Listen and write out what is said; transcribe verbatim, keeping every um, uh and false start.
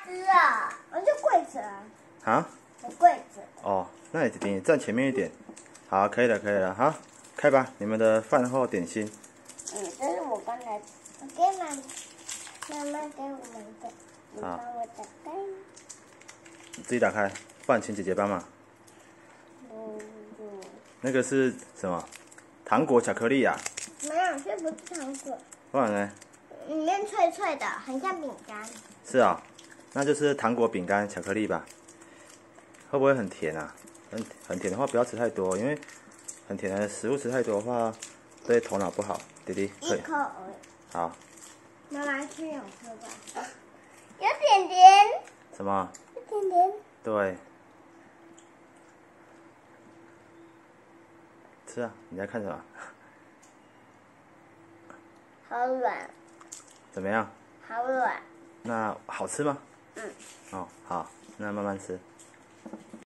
吃啊？我就跪着啊。 啊？ 我跪着。 哦，那你你站前面一点。好，可以了，可以了，好，开吧，你们的饭后点心。 嗯，这是我刚才我给妈妈妈给我们的，你帮我打开。 你自己打开，不然请姐姐帮忙。 嗯嗯。 那个是什么？糖果巧克力啊？ 没有，这不是糖果。 不然呢？ 里面脆脆的，很像饼干。是啊、哦，那就是糖果、饼干、巧克力吧？会不会很甜啊？很很甜的话不要吃太多，因为很甜的食物吃太多的话，对头脑不好。弟弟，可以。 一口而已。 好。 妈妈去两颗吧。有点甜。 什么？ 有点甜。对。 吃啊！你在看什么？ 好软。 怎么样？ 好软。 那好吃吗？ 嗯。 哦，好，那慢慢吃。